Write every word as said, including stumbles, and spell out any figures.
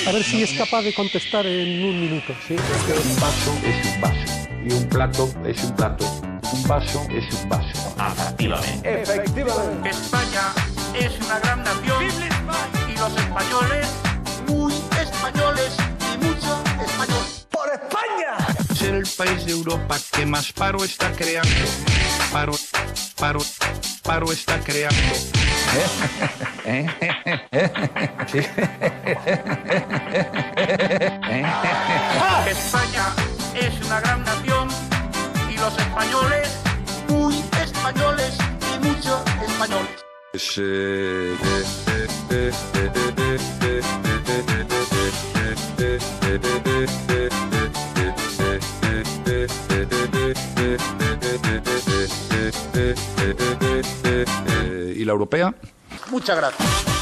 A ver si es capaz de contestar en un minuto. ¿Sí? Un vaso es un vaso y un plato es un plato. Un vaso es un vaso. Efectivamente. Efectivamente. España es una gran nación y los españoles, muy españoles y mucho español. ¡Por España! Ser el país de Europa que más paro está creando. Paro, paro, paro está creando. España es una gran nación y los españoles, muy españoles y mucho españoles. ¿Y la europea? Muchas gracias.